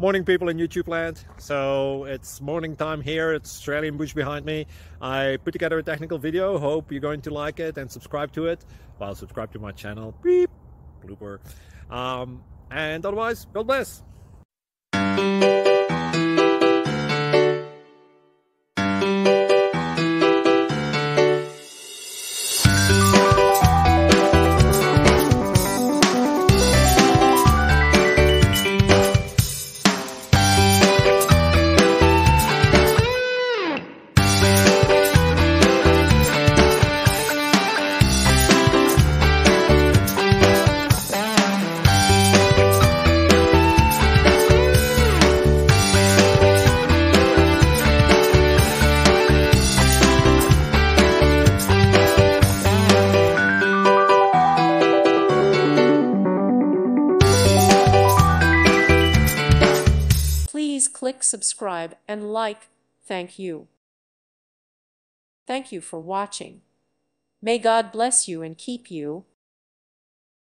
Morning, people in YouTube land. So it's morning time here. It's Australian bush behind me. I put together a technical video. Hope you're going to like it and subscribe to it. Well, subscribe to my channel. Beep. Blooper. And otherwise, God bless. Please click subscribe and like. Thank you. Thank you for watching. May God bless you and keep you.